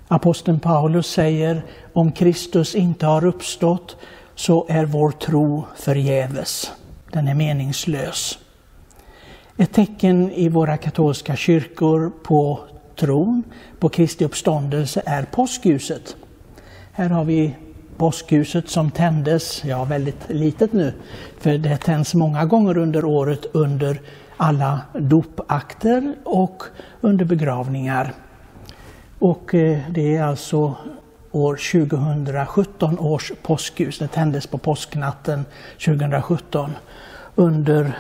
Aposteln Paulus säger, om Kristus inte har uppstått så är vår tro förgäves. Den är meningslös. Ett tecken i våra katolska kyrkor på tron, på Kristi uppståndelse, är påskljuset. Här har vi påskljuset som tändes, väldigt litet nu, för det tänds många gånger under året under alla dopakter och under begravningar. Och det är alltså år 2017 års påskljus. Det tändes på påsknatten 2017 under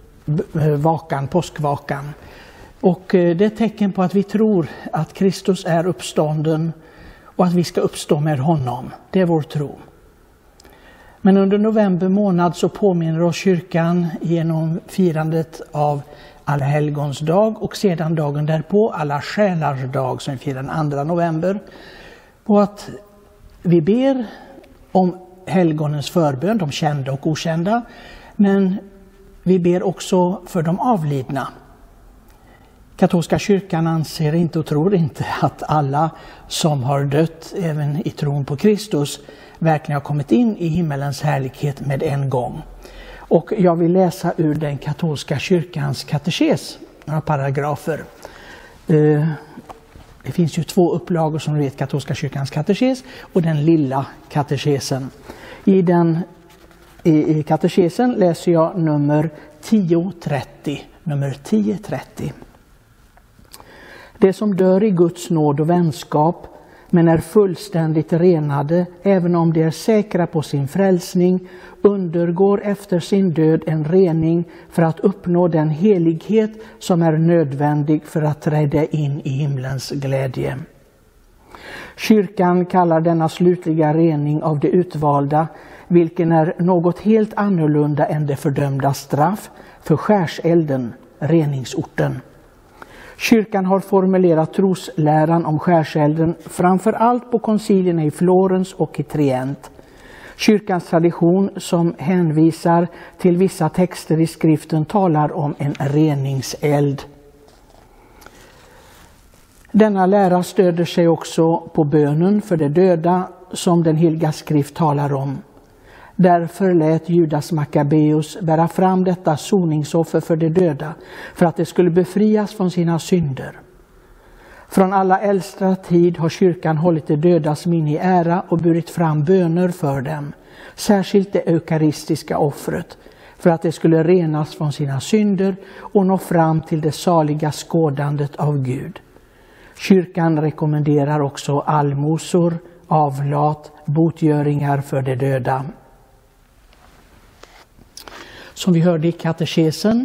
påskvakan. Och det är ett tecken på att vi tror att Kristus är uppstånden och att vi ska uppstå med honom. Det är vår tro. Men under november månad så påminner oss kyrkan genom firandet av Alla helgons dag och sedan dagen därpå Alla själars dag som firar den 2 november. På att vi ber om helgonens förbön, de kända och okända, men vi ber också för de avlidna. Katolska kyrkan anser inte och tror inte att alla som har dött även i tron på Kristus verkligen har kommit in i himmelens härlighet med en gång. Och jag vill läsa ur den katolska kyrkans katekes, några paragrafer. Det finns ju 2 upplagor som vet katolska kyrkans katekes och den lilla katekesen. I katekesen läser jag nummer 1030. Det som dör i Guds nåd och vänskap men är fullständigt renade, även om de är säkra på sin frälsning, undergår efter sin död en rening för att uppnå den helighet som är nödvändig för att träda in i himlens glädje. Kyrkan kallar denna slutliga rening av de utvalda, vilken är något helt annorlunda än det fördömda straff, för skärselden, reningsorten. Kyrkan har formulerat trosläran om skärselden framför allt på koncilierna i Florens och i Trient. Kyrkans tradition som hänvisar till vissa texter i skriften talar om en reningseld. Denna lära stöder sig också på bönen för de döda som den heliga skrift talar om. Därför lät Judas Maccabeus bära fram detta soningsoffer för de döda, för att de skulle befrias från sina synder. Från alla äldsta tid har kyrkan hållit de dödas minne i ära och burit fram böner för dem, särskilt det eukaristiska offret, för att de skulle renas från sina synder och nå fram till det saliga skådandet av Gud. Kyrkan rekommenderar också allmosor, avlat, botgöringar för de döda. Som vi hörde i katekesen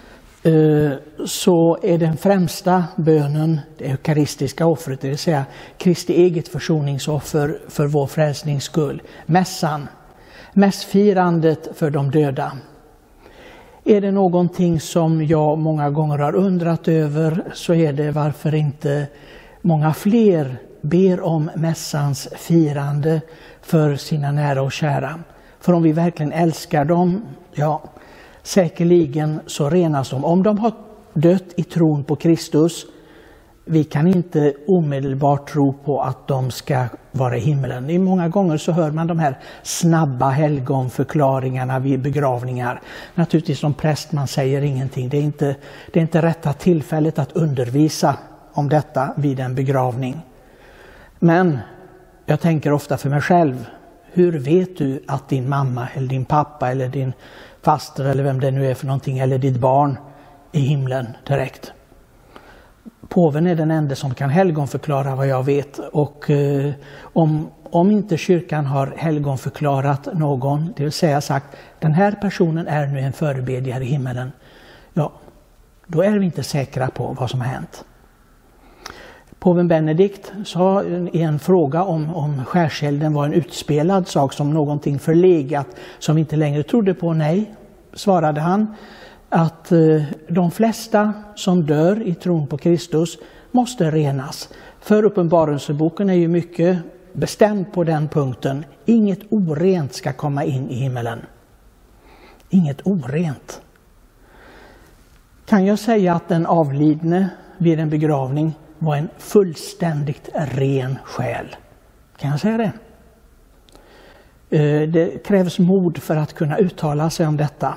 så är den främsta bönen det eukaristiska offret, det vill säga Kristi eget försoningsoffer för vår frälsnings skull. Mässan, mässfirandet för de döda. Är det någonting som jag många gånger har undrat över, så är det varför inte många fler ber om mässans firande för sina nära och kära. För om vi verkligen älskar dem, säkerligen så renas de. Om de har dött i tron på Kristus, vi kan inte omedelbart tro på att de ska vara i himlen. Många gånger så hör man de här snabba helgonförklaringarna vid begravningar. Naturligtvis som präst, man säger ingenting. Det är inte rätta tillfället att undervisa om detta vid en begravning. Men jag tänker ofta för mig själv, hur vet du att din mamma eller din pappa eller din faster eller vem det nu är för någonting, eller ditt barn i himlen direkt? Påven är den enda som kan helgonförklara vad jag vet, och om inte kyrkan har helgonförklarat någon, det vill säga sagt den här personen är nu en förebedjare i himmelen, då är vi inte säkra på vad som har hänt. Påven Benedikt sa i en fråga om skärselden var en utspelad sak, som någonting förlegat som vi inte längre trodde på. Nej, svarade han, att de flesta som dör i tron på Kristus måste renas. För Uppenbarelseboken är ju mycket bestämd på den punkten. Inget orent ska komma in i himmelen. Inget orent. Kan jag säga att den avlidne vid en begravning var en fullständigt ren själ. Kan jag säga det? Det krävs mod för att kunna uttala sig om detta.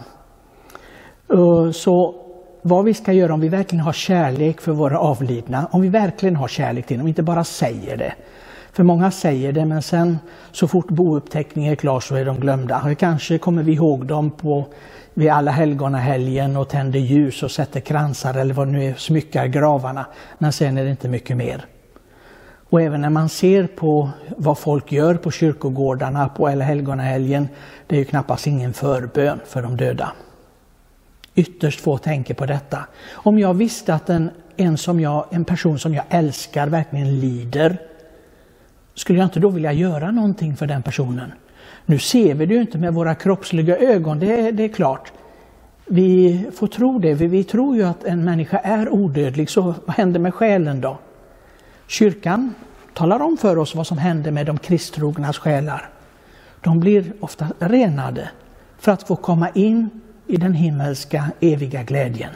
Så vad vi ska göra om vi verkligen har kärlek för våra avlidna, om vi verkligen har kärlek till dem, inte bara säger det. För många säger det, men sen så fort bouppteckningen är klar så är de glömda. Kanske kommer vi ihåg dem vid alla helgonahelgen och tänder ljus och sätter kransar eller vad nu är, smyckar gravarna. Men sen är det inte mycket mer. Och även när man ser på vad folk gör på kyrkogårdarna på alla helgonahelgen, det är ju knappast ingen förbön för de döda. Ytterst få tänker på detta. Om jag visste att en person som jag älskar verkligen lider, skulle jag inte då vilja göra någonting för den personen? Nu ser vi det ju inte med våra kroppsliga ögon, det är klart. Vi får tro det, vi tror ju att en människa är odödlig, så vad händer med själen då? Kyrkan talar om för oss vad som händer med de kristtrognas själar. De blir ofta renade för att få komma in i den himmelska eviga glädjen.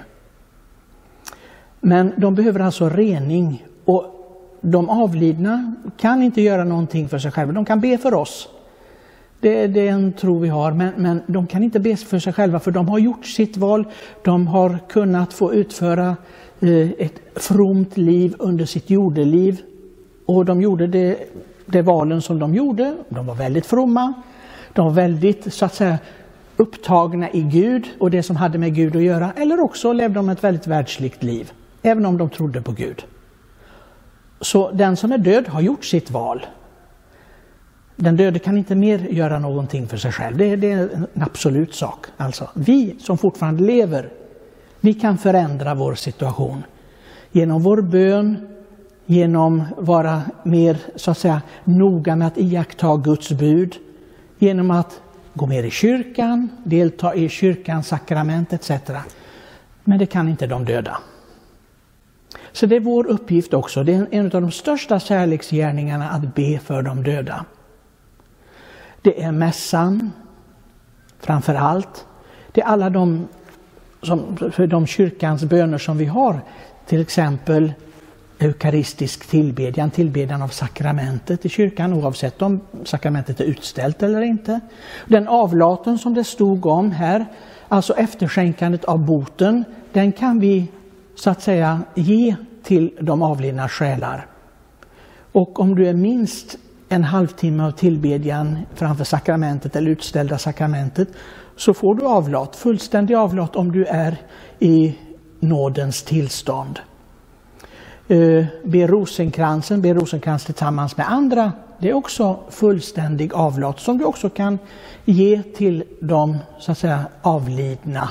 Men de behöver alltså rening, och de avlidna kan inte göra någonting för sig själva. De kan be för oss. Det är en tro vi har, men de kan inte be för sig själva, för de har gjort sitt val. De har kunnat få utföra ett fromt liv under sitt jordeliv, och de gjorde det valen som de gjorde. De var väldigt fromma. De var väldigt, så att säga, upptagna i Gud och det som hade med Gud att göra, eller också levde de ett väldigt världsligt liv, även om de trodde på Gud. Så den som är död har gjort sitt val. Den döde kan inte mer göra någonting för sig själv. Det är en absolut sak. Alltså, vi som fortfarande lever, vi kan förändra vår situation genom vår bön, genom vara mer, så att säga, noga med att iaktta Guds bud, genom att gå mer i kyrkan, delta i kyrkans sakrament etc. Men det kan inte de döda. Så det är vår uppgift också. Det är en av de största kärleksgärningarna att be för de döda. Det är mässan framför allt. Det är alla för de kyrkans böner som vi har. Till exempel eukaristisk tillbedjan av sakramentet i kyrkan, oavsett om sakramentet är utställt eller inte. Den avlaten som det stod om här, alltså efterskänkandet av boten, den kan vi, så att säga, ge till de avlidna själar. Och om du är minst en halvtimme av tillbedjan framför sakramentet eller utställda sakramentet, så får du avlat, fullständig avlat, om du är i nådens tillstånd. Be rosenkrans tillsammans med andra, det är också fullständig avlat som du också kan ge till de, så att säga, avlidna.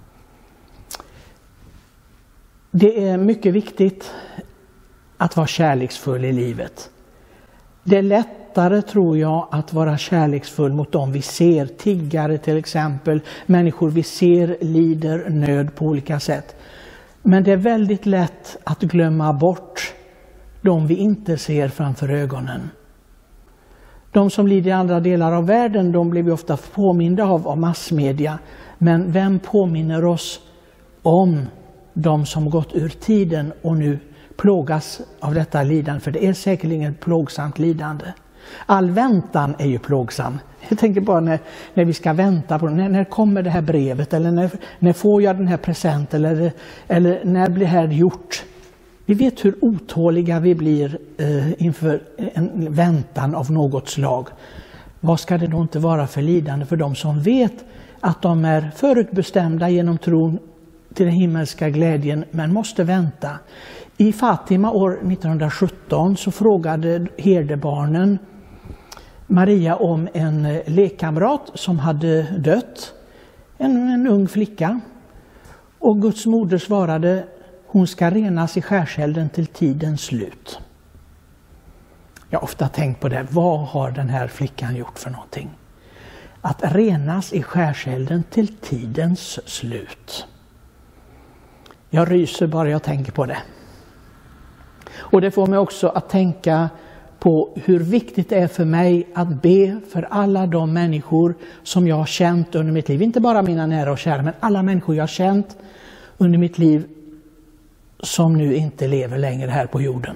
Det är mycket viktigt att vara kärleksfull i livet. Det är lättare, tror jag, att vara kärleksfull mot dem vi ser, tiggare till exempel, människor vi ser lider nöd på olika sätt. Men det är väldigt lätt att glömma bort de vi inte ser framför ögonen. De som lider i andra delar av världen, de blir vi ofta påminda av massmedia. Men vem påminner oss om de som gått ur tiden och nu plågas av detta lidande? För det är säkerligen ett plågsamt lidande. All väntan är ju plågsam. Jag tänker bara när vi ska vänta på när kommer det här brevet, eller när får jag den här presenten, eller när blir det här gjort. Vi vet hur otåliga vi blir inför en väntan av något slag. Vad ska det då inte vara för lidande för de som vet att de är förutbestämda genom tron till den himmelska glädjen, men måste vänta. I Fatima år 1917 så frågade herdebarnen Maria om en lekkamrat som hade dött, en ung flicka. Och Guds moder svarade: hon ska renas i skärselden till tidens slut. Jag har ofta tänkt på det. Vad har den här flickan gjort för någonting? Att renas i skärselden till tidens slut. Jag ryser bara jag tänker på det. Och det får mig också att tänka på hur viktigt det är för mig att be för alla de människor som jag har känt under mitt liv. Inte bara mina nära och kära, men alla människor jag har känt under mitt liv som nu inte lever längre här på jorden.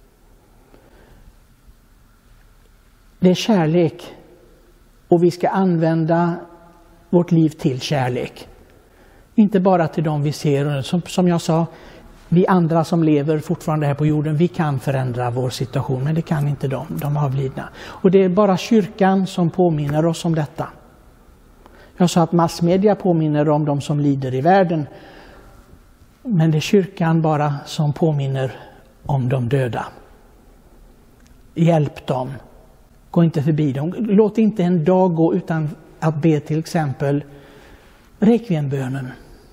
Det är kärlek, och vi ska använda vårt liv till kärlek. Inte bara till dem vi ser. Som jag sa, vi andra som lever fortfarande här på jorden, vi kan förändra vår situation, men det kan inte de avlidna. Och det är bara kyrkan som påminner oss om detta. Jag sa att massmedia påminner om de som lider i världen, men det är kyrkan bara som påminner om de döda. Hjälp dem. Gå inte förbi dem. Låt inte en dag gå utan att be till exempel requiembönen.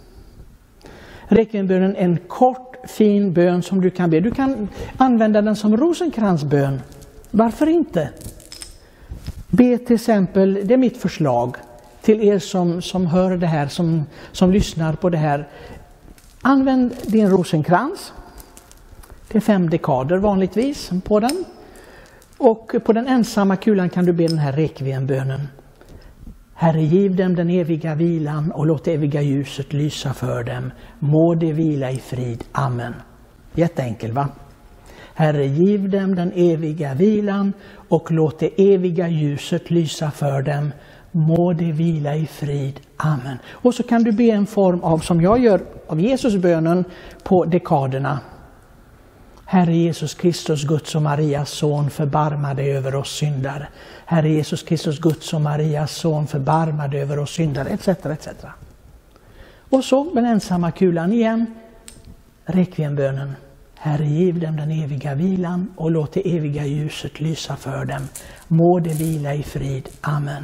Requiembönen är en kort, fin bön som du kan be. Du kan använda den som rosenkransbön. Varför inte? Be till exempel, det är mitt förslag till er som hör det här, som lyssnar på det här. Använd din rosenkrans. Det är 5 dekader vanligtvis på den. Och på den ensamma kulan kan du be den här requiembönen. Herre, giv dem den eviga vilan och låt det eviga ljuset lysa för dem. Må de vila i frid. Amen. Jätteenkel, va? Herre, giv dem den eviga vilan och låt det eviga ljuset lysa för dem. Må de vila i frid. Amen. Och så kan du be en form av, som jag gör, av Jesusbönen på dekaderna. Herre Jesus Kristus, Guds och Marias son, förbarma dig över oss syndare. Herre Jesus Kristus, Guds och Marias son, förbarma dig över oss syndare, etc. etc. Och så den ensamma kulan igen, requiembönen. Herre, giv dem den eviga vilan och låt det eviga ljuset lysa för dem. Må de vila i frid. Amen.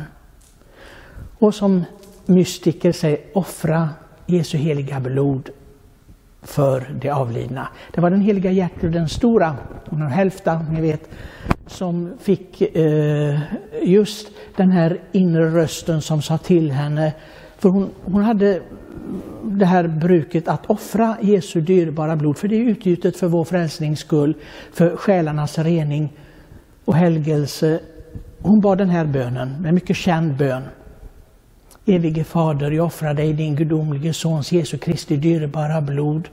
Och som mystiker säger, offra Jesu heliga blod för det avlidna. Det var den heliga Gertrud den stora, hon har hälfta, ni vet, som fick just den här inre rösten som sa till henne. För hon hade det här bruket att offra Jesu dyrbara blod, för det är utgjutet för vår frälsnings skull, för själarnas rening och helgelse. Hon bad den här bönen, en mycket känd bön. Evige Fader, jag offrar dig din gudomlige sons Jesu Kristi dyrbara blod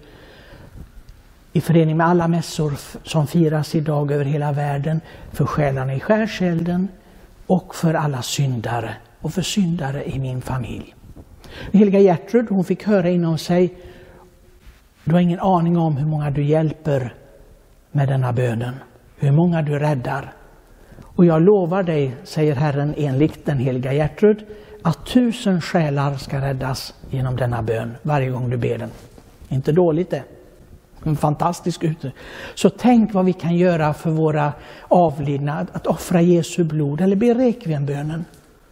i förening med alla mässor som firas idag över hela världen, för själarna i skärselden och för alla syndare och för syndare i min familj. Heliga Gertrud, hon fick höra inom sig, du har ingen aning om hur många du hjälper med denna bönen, hur många du räddar. Och jag lovar dig, säger Herren enligt den heliga Gertrud, att 1000 själar ska räddas genom denna bön varje gång du ber den. Inte dåligt det. En fantastisk ute. Så tänk vad vi kan göra för våra avlidna, att offra Jesu blod eller be requiembönen.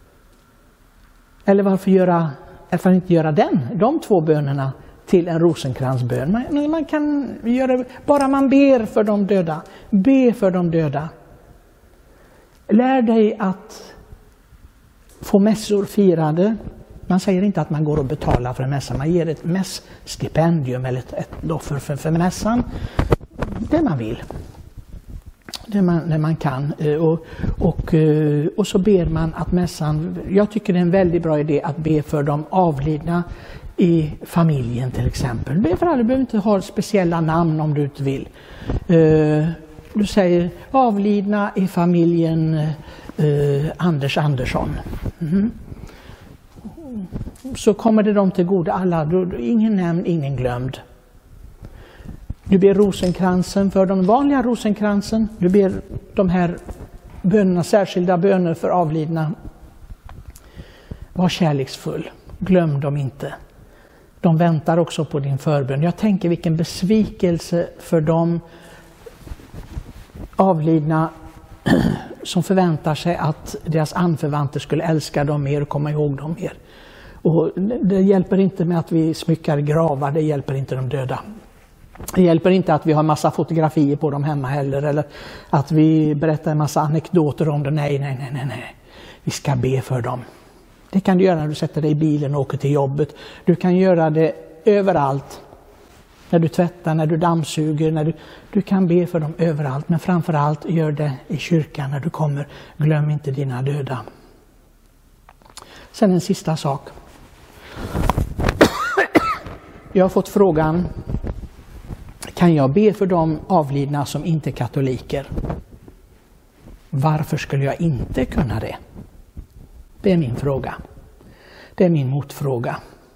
Eller varför inte göra de 2 bönerna till en rosenkransbön. Man kan göra, bara man ber för de döda. Be för de döda. Lär dig att få mässor firade. Man säger inte att man går och betalar för en mässa. Man ger ett mässstipendium eller ett offer för mässan. Det man vill. Det man kan. Och så ber man att mässan... Jag tycker det är en väldigt bra idé att be för de avlidna i familjen till exempel. Be för alla. Du behöver inte ha speciella namn om du inte vill. Du säger avlidna i familjen Anders Andersson. Så kommer det dem till goda alla. Ingen nämnd, ingen glömd. Du ber rosenkransen för de vanliga rosenkransen. Du ber de här bönerna, särskilda böner för avlidna. Var kärleksfull. Glöm dem inte. De väntar också på din förbön. Jag tänker vilken besvikelse för de avlidna som förväntar sig att deras anförvanter skulle älska dem mer och komma ihåg dem mer. Och det hjälper inte med att vi smyckar gravar, det hjälper inte de döda. Det hjälper inte att vi har massa fotografier på dem hemma heller, eller att vi berättar en massa anekdoter om det. Nej. Vi ska be för dem. Det kan du göra när du sätter dig i bilen och åker till jobbet. Du kan göra det överallt. När du tvättar, när du dammsuger, du kan be för dem överallt. Men framförallt gör det i kyrkan när du kommer. Glöm inte dina döda. Sen en sista sak. Jag har fått frågan, Kan jag be för de avlidna som inte är katoliker? Varför skulle jag inte kunna det? Det är min fråga. Det är min motfråga.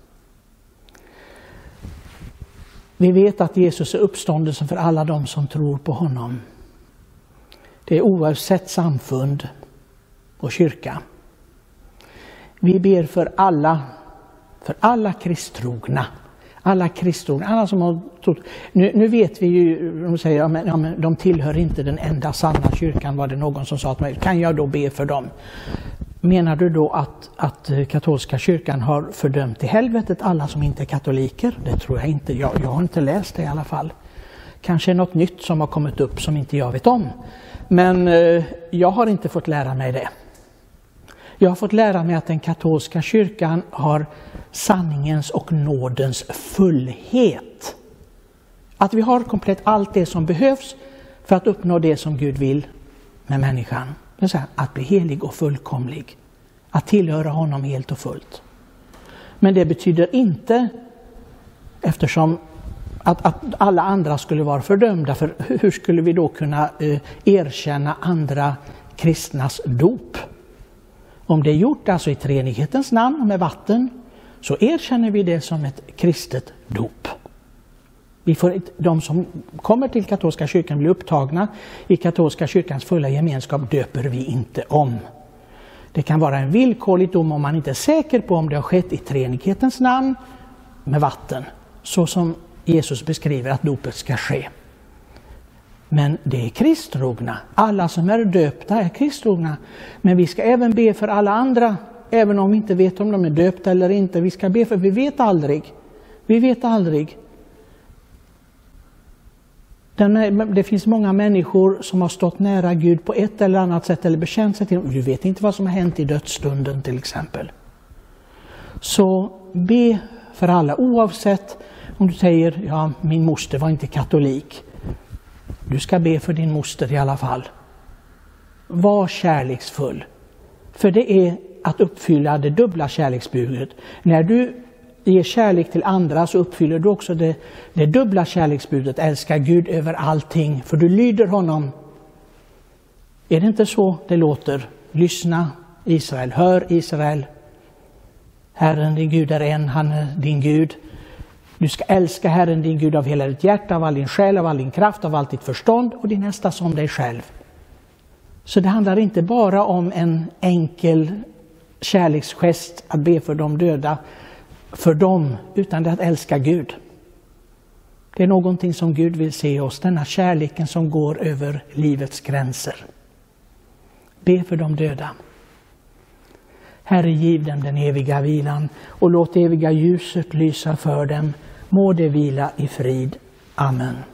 Vi vet att Jesus är uppståndelsen för alla de som tror på honom. Det är oavsett samfund och kyrka. Vi ber för alla kristtrogna. Alla som har trott. Nu vet vi ju, de säger att de tillhör inte den enda sanna kyrkan, var det någon som sa till mig. Kan jag då be för dem? Menar du då att katolska kyrkan har fördömt i helvetet alla som inte är katoliker? Det tror jag inte. Jag har inte läst det i alla fall. Kanske något nytt som har kommit upp som inte jag vet om. Men jag har inte fått lära mig det. Jag har fått lära mig att den katolska kyrkan har sanningens och nådens fullhet. Att vi har komplett allt det som behövs för att uppnå det som Gud vill med människan. Det vill säga att bli helig och fullkomlig. Att tillhöra honom helt och fullt. Men det betyder inte, eftersom att alla andra skulle vara fördömda, för hur skulle vi då kunna erkänna andra kristnas dop? Om det är gjort alltså i treenighetens namn med vatten, så erkänner vi det som ett kristet dop. De som kommer till katolska kyrkan blir upptagna i katolska kyrkans fulla gemenskap, döper vi inte om. Det kan vara en villkorlig dom om man inte är säker på om det har skett i treenighetens namn med vatten, så som Jesus beskriver att dopet ska ske. Men det är kristtrogna. Alla som är döpta är kristtrogna. Men vi ska även be för alla andra, även om vi inte vet om de är döpta eller inte. Vi ska be för vi vet aldrig. Vi vet aldrig. Det finns många människor som har stått nära Gud på ett eller annat sätt eller bekänt sig till honom. Du vet inte vad som har hänt i dödsstunden till exempel. Så be för alla, oavsett om du säger, ja, min moster var inte katolik. Du ska be för din moster i alla fall. Var kärleksfull. För det är att uppfylla det dubbla kärleksbudet. När du ger kärlek till andra så uppfyller du också det dubbla kärleksbudet. Älska Gud över allting, för du lyder honom. Är det inte så det låter? Lyssna Israel, hör Israel. Herren din Gud är en, han är din Gud. Du ska älska Herren din Gud av hela ditt hjärta, av all din själ, av all din kraft, av allt ditt förstånd och din nästa som dig själv. Så det handlar inte bara om en enkel kärleksgest att be för de döda, för dem, utan det att älska Gud. Det är någonting som Gud vill se oss, denna kärleken som går över livets gränser. Be för de döda. Herre, giv dem den eviga vilan och låt det eviga ljuset lysa för dem. Må det vila i frid. Amen.